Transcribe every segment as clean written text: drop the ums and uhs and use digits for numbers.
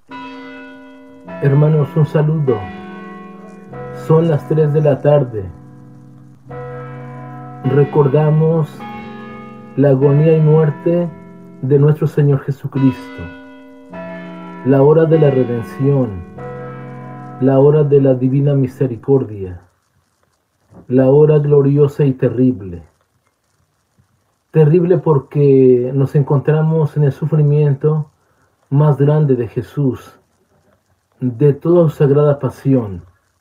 Hermanos, un saludo. Son las 3 de la tarde. Recordamos la agonía y muerte de nuestro Señor Jesucristo, la hora de la redención, la hora de la divina misericordia, la hora gloriosa y terrible. Terrible porque nos encontramos en el sufrimiento más grande de Jesús, de toda su sagrada pasión.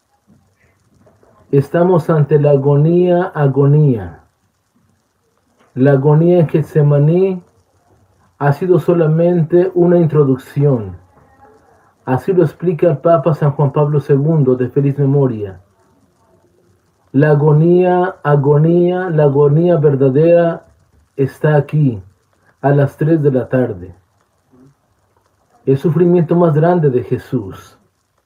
Estamos ante la agonía. La agonía en Getsemaní ha sido solamente una introducción. Así lo explica el Papa San Juan Pablo II de feliz memoria. La agonía verdadera está aquí, a las 3 de la tarde. El sufrimiento más grande de Jesús.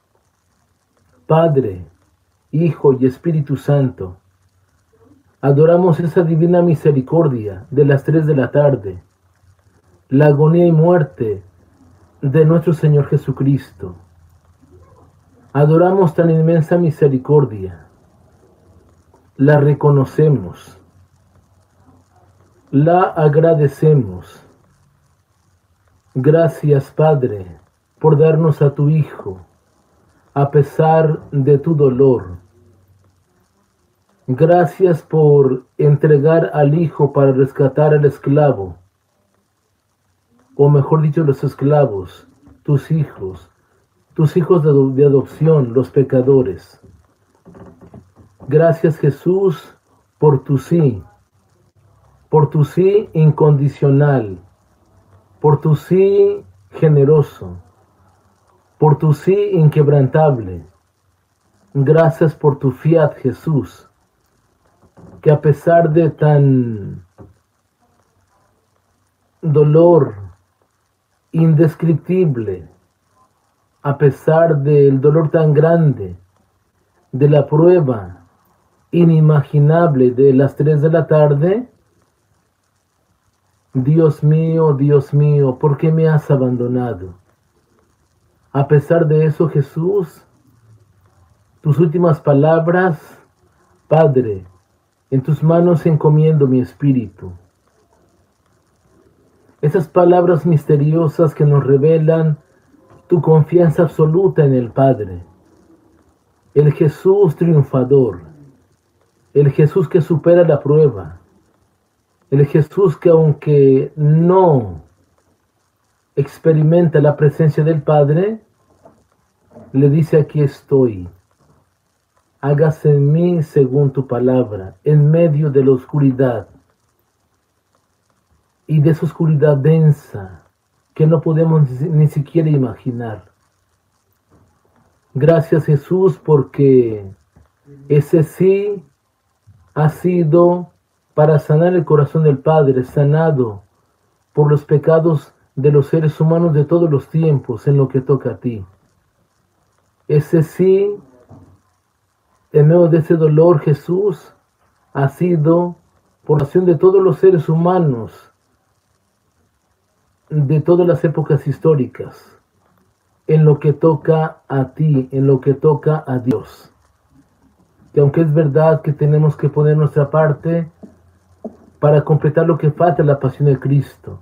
Padre, Hijo y Espíritu Santo, adoramos esa divina misericordia de las 3 de la tarde, la agonía y muerte de nuestro Señor Jesucristo. Adoramos tan inmensa misericordia, la reconocemos, la agradecemos. Gracias, Padre, por darnos a tu Hijo, a pesar de tu dolor. Gracias por entregar al Hijo para rescatar al esclavo, o mejor dicho, los esclavos, tus hijos de adopción, los pecadores. Gracias, Jesús, por tu sí incondicional, por tu sí generoso, por tu sí inquebrantable. Gracias por tu fiat, Jesús, que a pesar de tan dolor indescriptible, a pesar del dolor tan grande, de la prueba inimaginable de las 3 de la tarde, Dios mío, ¿por qué me has abandonado? A pesar de eso, Jesús, tus últimas palabras: Padre, en tus manos encomiendo mi espíritu. Esas palabras misteriosas que nos revelan tu confianza absoluta en el Padre. El Jesús triunfador, el Jesús que supera la prueba, el Jesús que aunque no experimenta la presencia del Padre, le dice: aquí estoy, hágase en mí según tu palabra, en medio de la oscuridad, y de esa oscuridad densa que no podemos ni siquiera imaginar. Gracias, Jesús, porque ese sí ha sido para sanar el corazón del Padre, sanado por los pecados de los seres humanos de todos los tiempos en lo que toca a ti. Ese sí, en medio de ese dolor, Jesús, ha sido por la acción de todos los seres humanos de todas las épocas históricas, en lo que toca a ti, en lo que toca a Dios. Que aunque es verdad que tenemos que poner nuestra parte para completar lo que falta en la pasión de Cristo,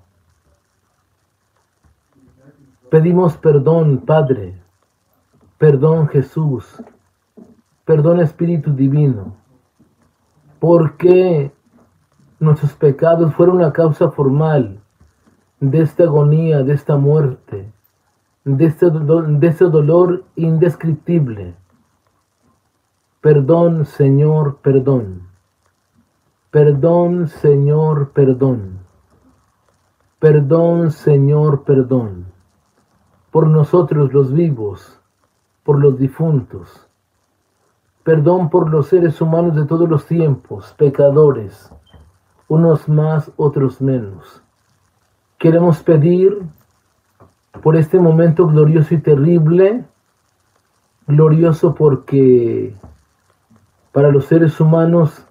pedimos perdón, Padre, perdón, Jesús, perdón, Espíritu Divino, porque nuestros pecados fueron la causa formal de esta agonía, de esta muerte, de este dolor indescriptible. Perdón, Señor, perdón. Perdón, Señor, perdón. Perdón, Señor, perdón. Por nosotros los vivos, por los difuntos. Perdón por los seres humanos de todos los tiempos, pecadores, unos más, otros menos. Queremos pedir por este momento glorioso y terrible, glorioso porque para los seres humanos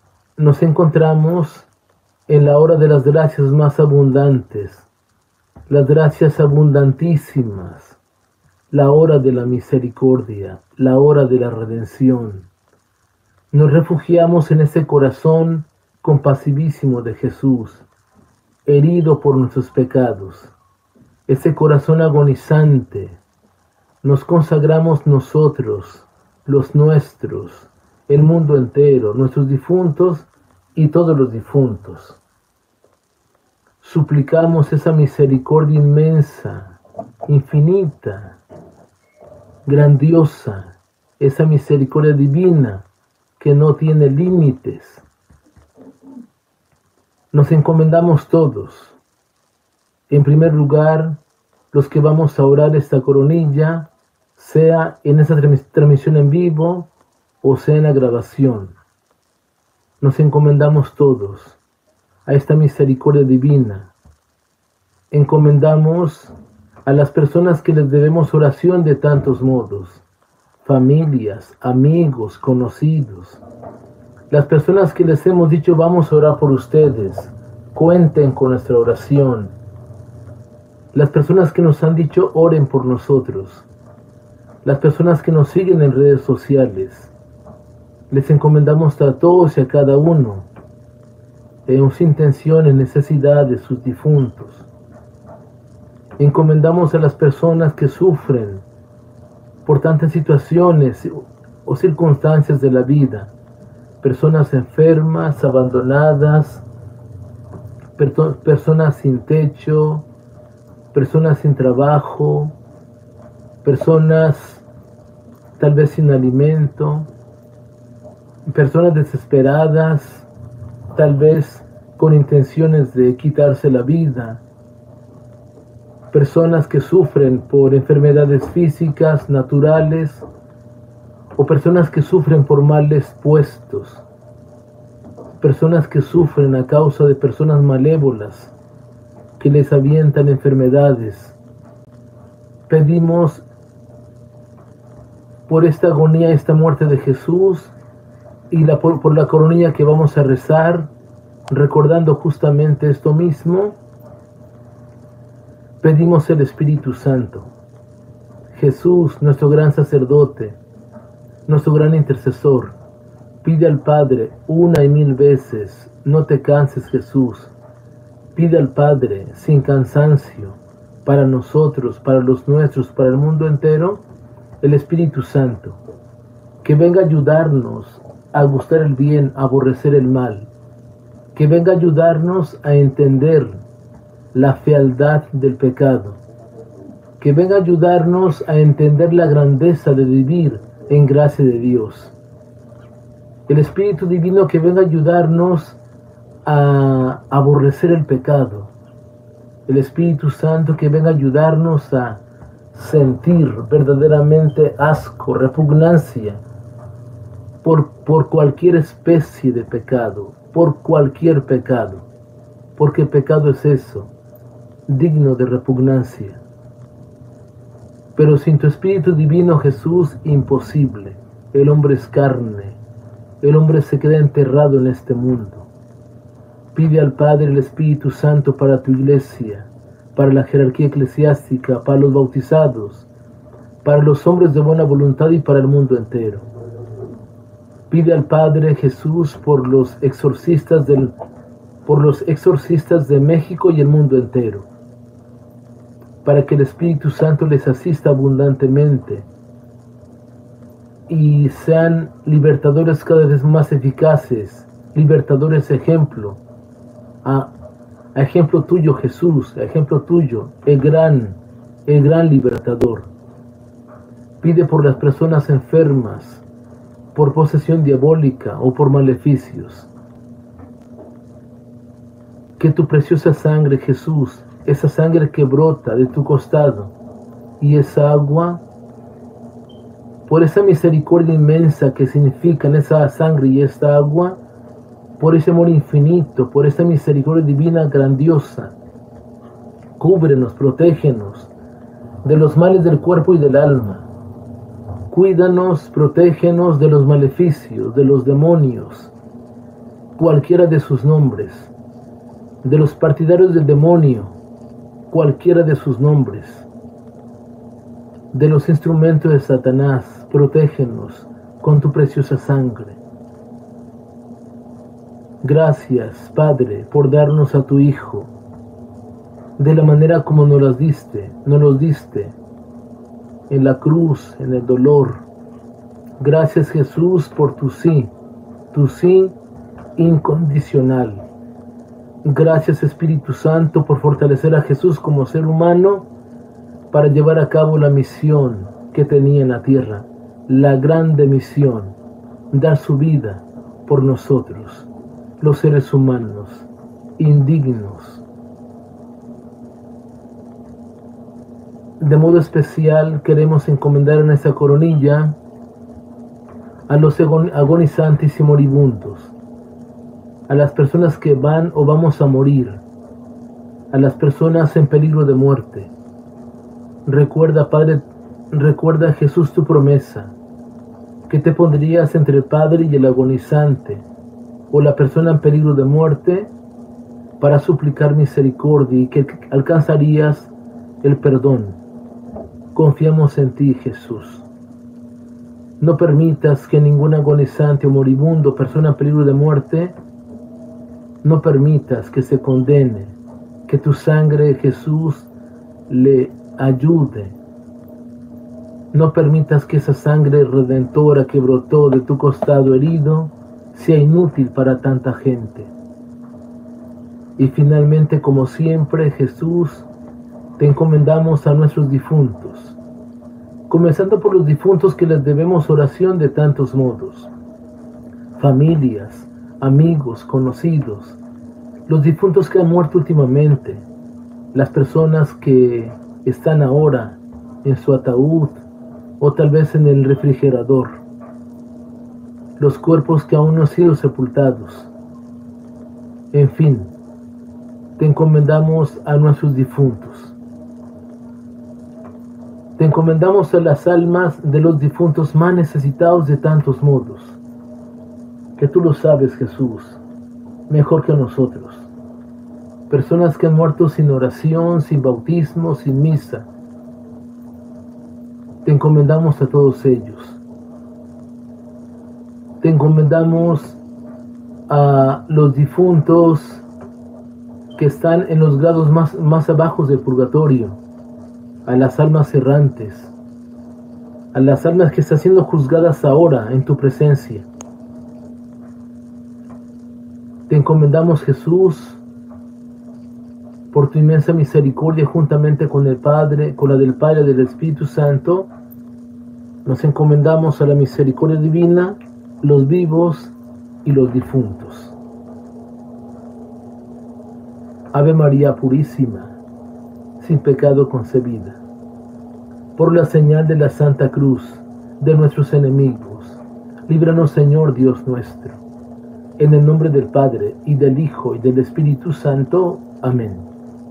nos encontramos en la hora de las gracias más abundantes, las gracias abundantísimas, la hora de la misericordia, la hora de la redención. Nos refugiamos en ese corazón compasivísimo de Jesús, herido por nuestros pecados, ese corazón agonizante. Nos consagramos nosotros, los nuestros, el mundo entero, nuestros difuntos y todos los difuntos. Suplicamos esa misericordia inmensa, infinita, grandiosa, esa misericordia divina que no tiene límites. Nos encomendamos todos. En primer lugar, los que vamos a orar esta coronilla, sea en esta transmisión en vivo o sea en la grabación. Nos encomendamos todos a esta misericordia divina. Encomendamos a las personas que les debemos oración de tantos modos, familias, amigos, conocidos. Las personas que les hemos dicho vamos a orar por ustedes, cuenten con nuestra oración. Las personas que nos han dicho oren por nosotros. Las personas que nos siguen en redes sociales. Les encomendamos a todos y a cada uno en sus intenciones, necesidades, sus difuntos. Encomendamos a las personas que sufren por tantas situaciones o circunstancias de la vida, personas enfermas, abandonadas, personas sin techo, personas sin trabajo, personas tal vez sin alimento, personas desesperadas, tal vez con intenciones de quitarse la vida, personas que sufren por enfermedades físicas, naturales, o personas que sufren por males puestos, personas que sufren a causa de personas malévolas que les avientan enfermedades. Pedimos por esta agonía, esta muerte de Jesús y por la coronilla que vamos a rezar, recordando justamente esto mismo. Pedimos el Espíritu Santo. Jesús, nuestro gran sacerdote, nuestro gran intercesor, pide al Padre una y mil veces, no te canses, Jesús. Pide al Padre sin cansancio, para nosotros, para los nuestros, para el mundo entero, el Espíritu Santo, que venga a ayudarnos a gustar el bien, a aborrecer el mal, que venga a ayudarnos a entender la fealdad del pecado, que venga a ayudarnos a entender la grandeza de vivir en gracia de Dios. El Espíritu Divino que venga a ayudarnos a aborrecer el pecado. El Espíritu Santo que venga a ayudarnos a sentir verdaderamente asco, repugnancia por cualquier especie de pecado, por cualquier pecado, porque pecado es eso, digno de repugnancia. Pero sin tu Espíritu Divino, Jesús, imposible. El hombre es carne, el hombre se queda enterrado en este mundo. Pide al Padre el Espíritu Santo para tu iglesia, para la jerarquía eclesiástica, para los bautizados, para los hombres de buena voluntad y para el mundo entero. Pide al Padre Jesús por los exorcistas de México y el mundo entero, para que el Espíritu Santo les asista abundantemente y sean libertadores cada vez más eficaces, libertadores ejemplo, a ejemplo tuyo, Jesús, a ejemplo tuyo, el gran libertador. Pide por las personas enfermas, por posesión diabólica o por maleficios. Que tu preciosa sangre, Jesús, esa sangre que brota de tu costado y esa agua, por esa misericordia inmensa que significan esa sangre y esta agua, por ese amor infinito, por esa misericordia divina grandiosa, cúbrenos, protégenos de los males del cuerpo y del alma. Cuídanos, protégenos de los maleficios, de los demonios, cualquiera de sus nombres, de los partidarios del demonio, cualquiera de sus nombres, de los instrumentos de Satanás. Protégenos con tu preciosa sangre. Gracias, Padre, por darnos a tu Hijo, de la manera como nos los diste en la cruz, en el dolor. Gracias, Jesús, por tu sí incondicional. Gracias, Espíritu Santo, por fortalecer a Jesús como ser humano para llevar a cabo la misión que tenía en la tierra, la grande misión, dar su vida por nosotros, los seres humanos, indignos. De modo especial queremos encomendar en esta coronilla a los agonizantes y moribundos, a las personas que van o vamos a morir, a las personas en peligro de muerte. Recuerda, Padre, recuerda, Jesús, tu promesa, que te pondrías entre el Padre y el agonizante, o la persona en peligro de muerte, para suplicar misericordia y que alcanzarías el perdón. Confiamos en ti, Jesús. No permitas que ningún agonizante o moribundo, persona en peligro de muerte, no permitas que se condene, que tu sangre, Jesús, le ayude. No permitas que esa sangre redentora que brotó de tu costado herido sea inútil para tanta gente. Y finalmente, como siempre, Jesús, te encomendamos a nuestros difuntos, comenzando por los difuntos que les debemos oración de tantos modos: familias, amigos, conocidos, los difuntos que han muerto últimamente, las personas que están ahora en su ataúd o tal vez en el refrigerador, los cuerpos que aún no han sido sepultados. En fin, te encomendamos a nuestros difuntos. Te encomendamos a las almas de los difuntos más necesitados de tantos modos, que tú lo sabes, Jesús, mejor que nosotros. Personas que han muerto sin oración, sin bautismo, sin misa. Te encomendamos a todos ellos. Te encomendamos a los difuntos que están en los grados más abajo del purgatorio, a las almas errantes, a las almas que están siendo juzgadas ahora en tu presencia. Te encomendamos, Jesús, por tu inmensa misericordia, juntamente con el Padre, con la del Padre y del Espíritu Santo. Nos encomendamos a la misericordia divina, los vivos y los difuntos. Ave María Purísima, sin pecado concebida, por la señal de la Santa Cruz de nuestros enemigos, líbranos, Señor Dios nuestro, en el nombre del Padre, y del Hijo, y del Espíritu Santo. Amén.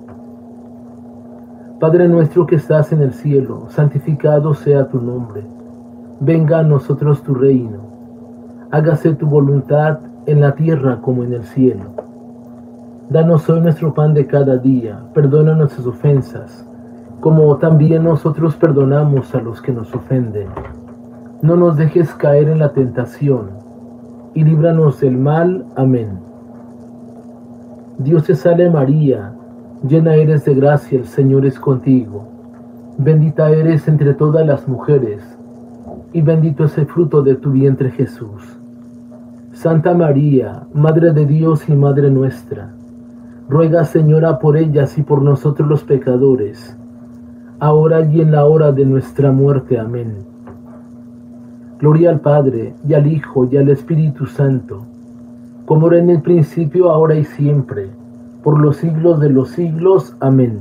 Padre nuestro que estás en el cielo, santificado sea tu nombre. Venga a nosotros tu reino. Hágase tu voluntad en la tierra como en el cielo. Danos hoy nuestro pan de cada día. Perdona nuestras ofensas, como también nosotros perdonamos a los que nos ofenden. No nos dejes caer en la tentación, y líbranos del mal. Amén. Dios te salve María, llena eres de gracia, el Señor es contigo. Bendita eres entre todas las mujeres, y bendito es el fruto de tu vientre, Jesús. Santa María, Madre de Dios y Madre nuestra, ruega, Señora, por ellas y por nosotros los pecadores, ahora y en la hora de nuestra muerte. Amén. Gloria al Padre, y al Hijo, y al Espíritu Santo, como era en el principio, ahora y siempre, por los siglos de los siglos. Amén.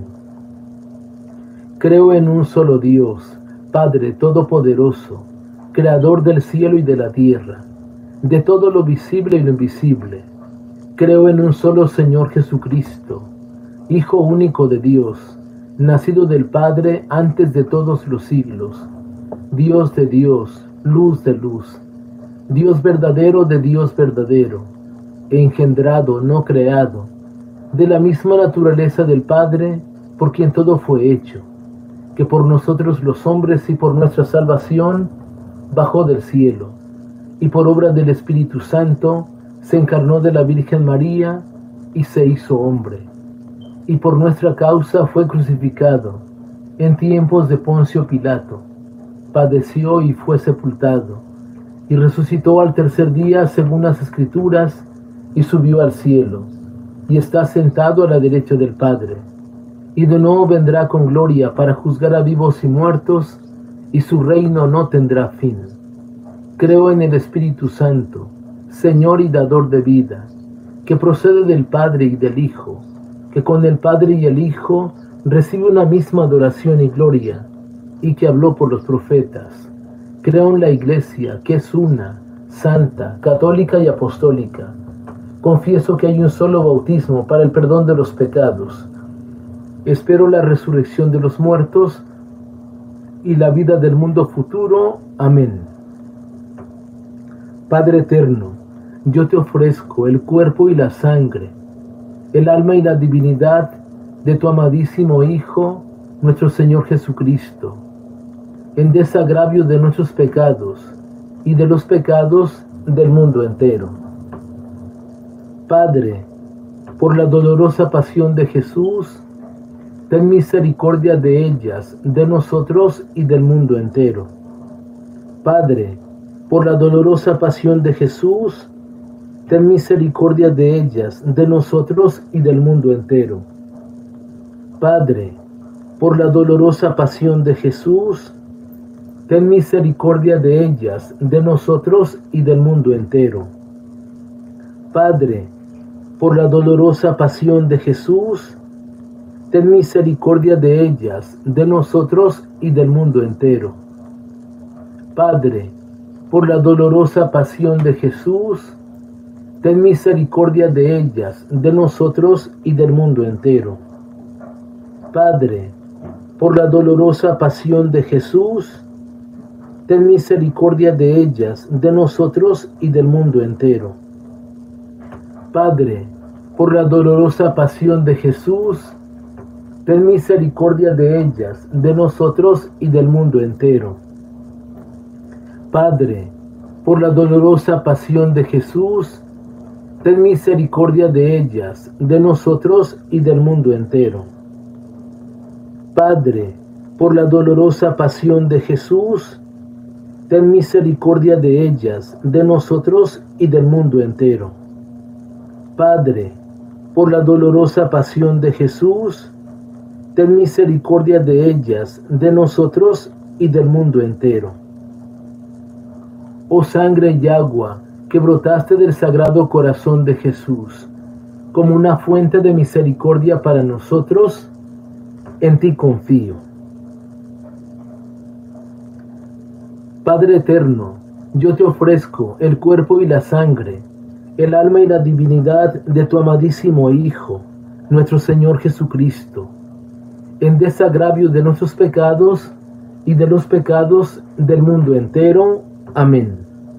Creo en un solo Dios, Padre Todopoderoso, Creador del cielo y de la tierra, de todo lo visible y lo invisible. Creo en un solo Señor Jesucristo, Hijo único de Dios, nacido del Padre antes de todos los siglos, Dios de Dios, luz de luz, Dios verdadero de Dios verdadero, engendrado, no creado, de la misma naturaleza del Padre, por quien todo fue hecho, que por nosotros los hombres y por nuestra salvación bajó del cielo, y por obra del Espíritu Santo se encarnó de la Virgen María y se hizo hombre, y por nuestra causa fue crucificado en tiempos de Poncio Pilato, padeció y fue sepultado, y resucitó al tercer día según las Escrituras, y subió al cielo, y está sentado a la derecha del Padre, y de nuevo vendrá con gloria para juzgar a vivos y muertos, y su reino no tendrá fin. Creo en el Espíritu Santo, Señor y dador de vida, que procede del Padre y del Hijo, que con el Padre y el Hijo recibe una misma adoración y gloria, y que habló por los profetas. Creo en la Iglesia, que es una, santa, católica y apostólica. Confieso que hay un solo bautismo para el perdón de los pecados. Espero la resurrección de los muertos y la vida del mundo futuro. Amén. Padre eterno, yo te ofrezco el cuerpo y la sangre, el alma y la divinidad de tu amadísimo Hijo, nuestro Señor Jesucristo, en desagravio de nuestros pecados y de los pecados del mundo entero. Padre, por la dolorosa pasión de Jesús, ten misericordia de ellas, de nosotros y del mundo entero. Padre, por la dolorosa pasión de Jesús, ten misericordia de ellas, de nosotros y del mundo entero. Padre, por la dolorosa pasión de Jesús, ten misericordia de ellas, de nosotros y del mundo entero. Padre, por la dolorosa pasión de Jesús, ten misericordia de ellas, de nosotros y del mundo entero. Padre, por la dolorosa pasión de Jesús, ten misericordia de ellas, de nosotros y del mundo entero. Padre, por la dolorosa pasión de Jesús, ten misericordia de ellas, de nosotros y del mundo entero. Padre, por la dolorosa pasión de Jesús, ten misericordia de ellas, de nosotros y del mundo entero. Padre, por la dolorosa pasión de Jesús, ten misericordia de ellas, de nosotros y del mundo entero. Padre, por la dolorosa pasión de Jesús, ten misericordia de ellas, de nosotros y del mundo entero. Padre, por la dolorosa pasión de Jesús, ten misericordia de ellas, de nosotros y del mundo entero. Oh sangre y agua que brotaste del Sagrado Corazón de Jesús, como una fuente de misericordia para nosotros, en ti confío. Padre eterno, yo te ofrezco el cuerpo y la sangre, el alma y la divinidad de tu amadísimo Hijo, nuestro Señor Jesucristo, en desagravio de nuestros pecados y de los pecados del mundo entero. Amén.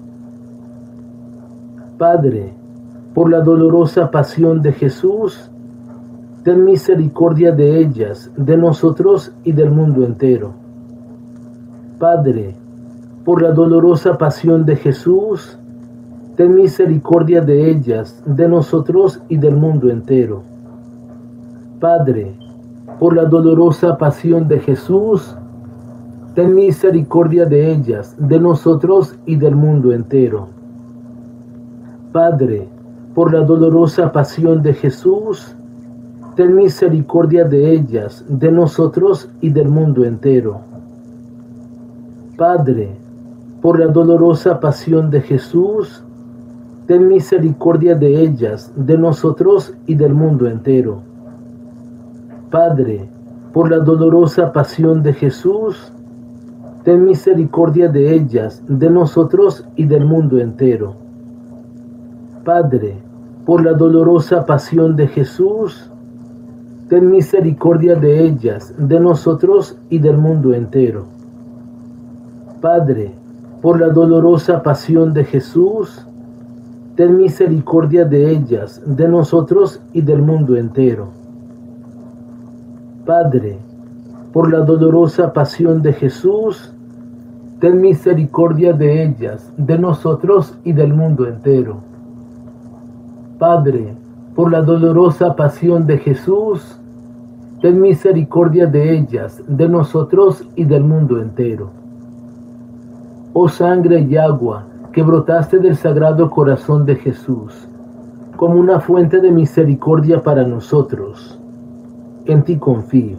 Padre, por la dolorosa pasión de Jesús, ten misericordia de ellas, de nosotros y del mundo entero. Padre, por la dolorosa pasión de Jesús, ten misericordia de ellas, de nosotros y del mundo entero. Padre, por la dolorosa pasión de Jesús, ten misericordia de ellas, de nosotros y del mundo entero. Padre, por la dolorosa pasión de Jesús, ten misericordia de ellas, de nosotros y del mundo entero. Padre, por la dolorosa pasión de Jesús, ten misericordia de ellas, de nosotros y del mundo entero. Padre, por la dolorosa pasión de Jesús, ten misericordia de ellas, de nosotros y del mundo entero. Padre, por la dolorosa pasión de Jesús, ten misericordia de ellas, de nosotros y del mundo entero. Padre, por la dolorosa pasión de Jesús, ten misericordia de ellas, de nosotros y del mundo entero. Padre, por la dolorosa pasión de Jesús, ten misericordia de ellas, de nosotros y del mundo entero. Padre, por la dolorosa pasión de Jesús, ten misericordia de ellas, de nosotros y del mundo entero. Oh sangre y agua que brotaste del Sagrado Corazón de Jesús, como una fuente de misericordia para nosotros, en ti confío.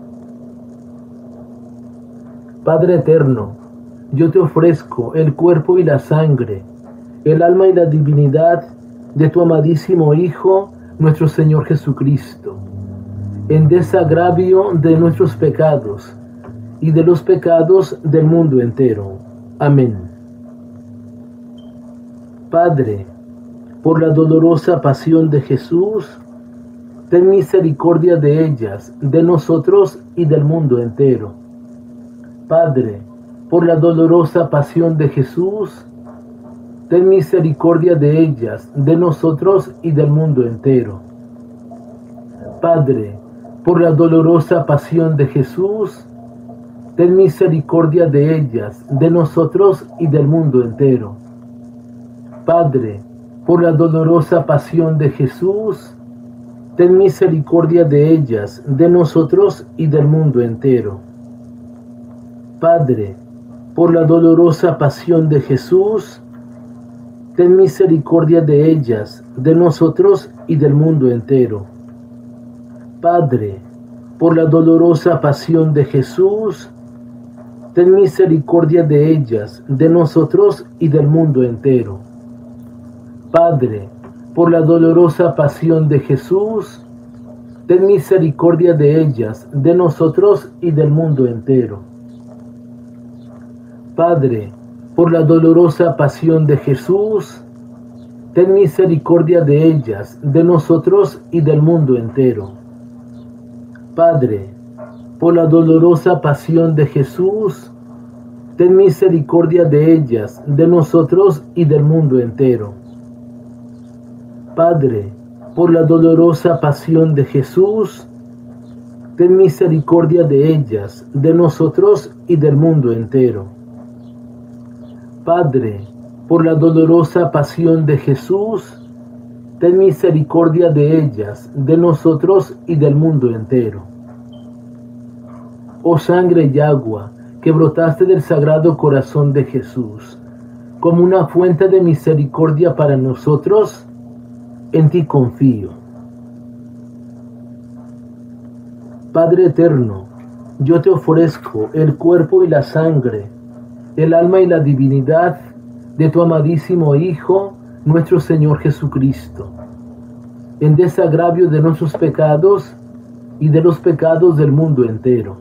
Padre eterno, yo te ofrezco el cuerpo y la sangre, el alma y la divinidad de tu amadísimo Hijo, nuestro Señor Jesucristo, en desagravio de nuestros pecados y de los pecados del mundo entero. Amén. Padre, por la dolorosa pasión de Jesús, ten misericordia de ellas, de nosotros y del mundo entero. Padre, por la dolorosa pasión de Jesús, ten misericordia de ellas, de nosotros y del mundo entero. Padre, por la dolorosa pasión de Jesús, ten misericordia de ellas, de nosotros y del mundo entero. Padre, por la dolorosa pasión de Jesús, ten misericordia de ellas, de nosotros y del mundo entero. Padre, por la dolorosa pasión de Jesús, ten misericordia de ellas, de nosotros y del mundo entero. Padre, por la dolorosa pasión de Jesús, ten misericordia de ellas, de nosotros y del mundo entero. Padre, por la dolorosa pasión de Jesús, ten misericordia de ellas, de nosotros y del mundo entero. Padre, por la dolorosa pasión de Jesús, ten misericordia de ellas, de nosotros y del mundo entero. Padre, por la dolorosa pasión de Jesús, ten misericordia de ellas, de nosotros y del mundo entero. Padre, por la dolorosa pasión de Jesús, ten misericordia de ellas, de nosotros y del mundo entero. Padre, por la dolorosa pasión de Jesús, ten misericordia de ellas, de nosotros y del mundo entero. Oh sangre y agua que brotaste del Sagrado Corazón de Jesús, como una fuente de misericordia para nosotros, en ti confío. Padre eterno, yo te ofrezco el cuerpo y la sangre, el alma y la divinidad de tu amadísimo Hijo, nuestro Señor Jesucristo, en desagravio de nuestros pecados y de los pecados del mundo entero.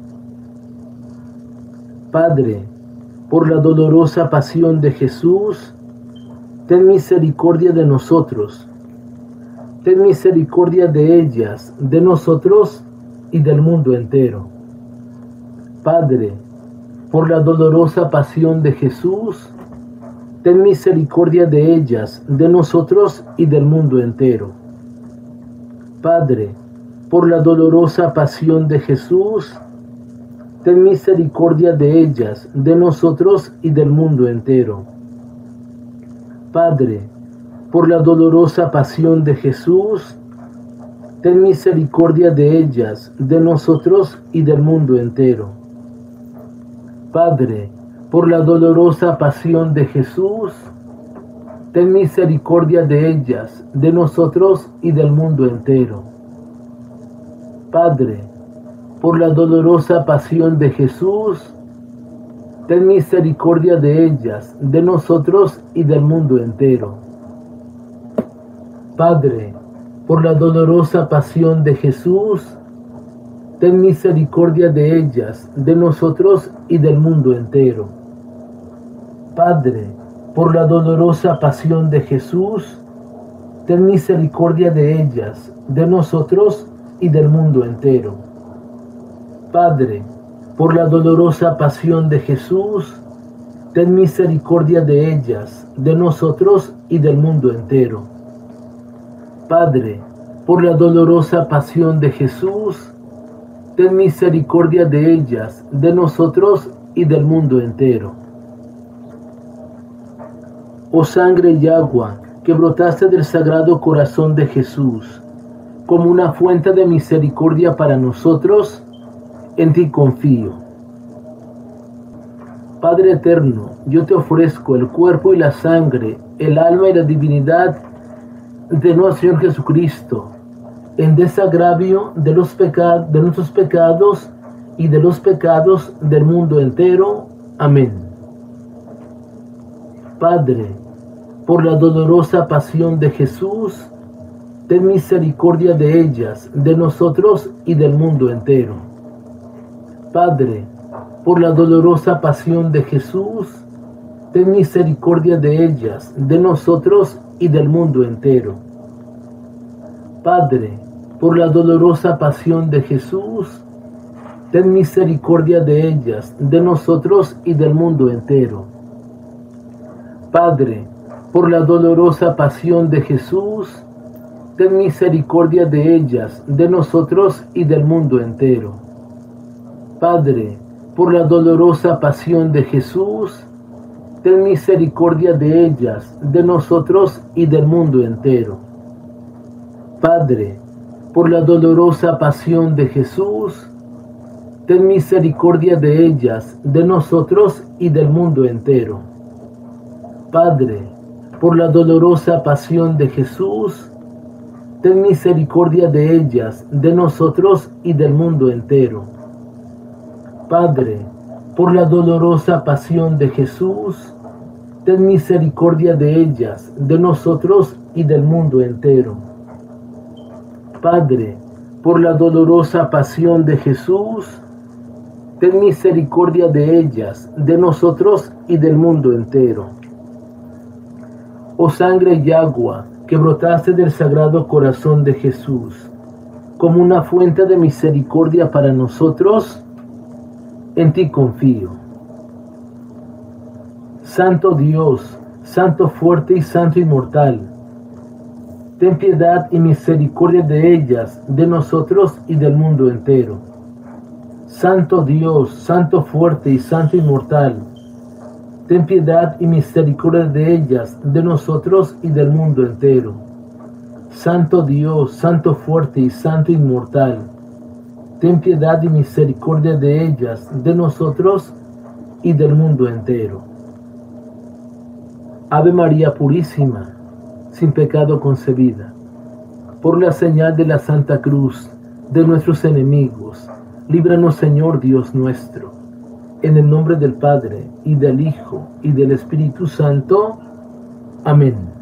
Padre, por la dolorosa pasión de Jesús, ten misericordia de nosotros, ten misericordia de ellas, de nosotros y del mundo entero. Padre, por la dolorosa pasión de Jesús, ten misericordia de ellas, de nosotros y del mundo entero. Padre, por la dolorosa pasión de Jesús, ten misericordia de ellas, de nosotros y del mundo entero. Padre, por la dolorosa pasión de Jesús, ten misericordia de ellas, de nosotros y del mundo entero. Padre, por la dolorosa pasión de Jesús, ten misericordia de ellas, de nosotros y del mundo entero. Padre, por la dolorosa pasión de Jesús, ten misericordia de ellas, de nosotros y del mundo entero. Padre, por la dolorosa pasión de Jesús, ten misericordia de ellas, de nosotros y del mundo entero. Padre, por la dolorosa pasión de Jesús, ten misericordia de ellas, de nosotros y del mundo entero. Padre, por la dolorosa pasión de Jesús, ten misericordia de ellas, de nosotros y del mundo entero. Padre, por la dolorosa pasión de Jesús, ten misericordia de ellas, de nosotros y del mundo entero. Oh sangre y agua que brotaste del Sagrado Corazón de Jesús, como una fuente de misericordia para nosotros, en ti confío. Padre eterno, yo te ofrezco el cuerpo y la sangre, el alma y la divinidad de nuestro Señor Jesucristo, en desagravio de nuestros pecados y de los pecados del mundo entero. Amén. Padre, por la dolorosa pasión de Jesús, ten misericordia de ellas, de nosotros y del mundo entero. Padre, por la dolorosa pasión de Jesús, ten misericordia de ellas, de nosotros y del mundo entero. Padre, por la dolorosa pasión de Jesús, ten misericordia de ellas, de nosotros y del mundo entero. Padre, por la dolorosa pasión de Jesús, ten misericordia de ellas, de nosotros y del mundo entero. Padre, por la dolorosa pasión de Jesús, ten misericordia de ellas, de nosotros y del mundo entero. Padre, por la dolorosa pasión de Jesús, ten misericordia de ellas, de nosotros y del mundo entero. Padre, por la dolorosa pasión de Jesús, ten misericordia de ellas, de nosotros y del mundo entero. Padre, por la dolorosa pasión de Jesús, ten misericordia de ellas, de nosotros y del mundo entero. Padre, por la dolorosa pasión de Jesús, ten misericordia de ellas, de nosotros y del mundo entero. Oh sangre y agua que brotaste del Sagrado Corazón de Jesús, como una fuente de misericordia para nosotros, en ti confío. Santo Dios, Santo fuerte y Santo inmortal, ten piedad y misericordia de ellas, de nosotros y del mundo entero. Santo Dios, Santo fuerte y Santo inmortal, ten piedad y misericordia de ellas, de nosotros y del mundo entero. Santo Dios, Santo fuerte y Santo inmortal, ten piedad y misericordia de ellas, de nosotros y del mundo entero. Ave María Purísima, sin pecado concebida, por la señal de la Santa Cruz de nuestros enemigos, líbranos Señor Dios nuestro, en el nombre del Padre, y del Hijo, y del Espíritu Santo. Amén.